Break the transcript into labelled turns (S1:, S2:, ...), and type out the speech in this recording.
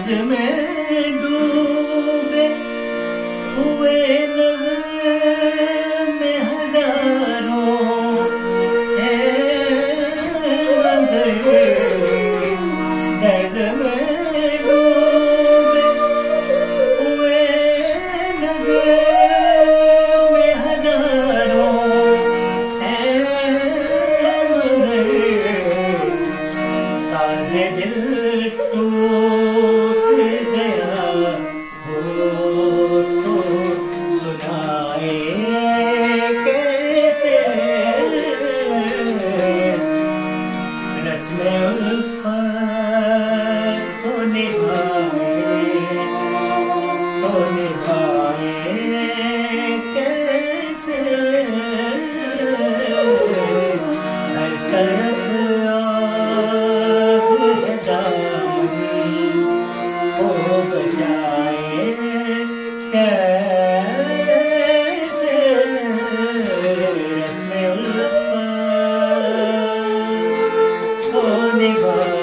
S1: दर्द में डूबे हुए नग़्मे हज़ारों हैं, मगर दर्द में डूबे हुए नग़्मे हज़ारों हैं, मगर साज़े दिल टूट गया हो तो सुनाए कैसे। रस्म उल्फत तो निभाए कैसे। हर तरफ आग है दामन को बचाए कैसे। रस्म उल्फत को निभाए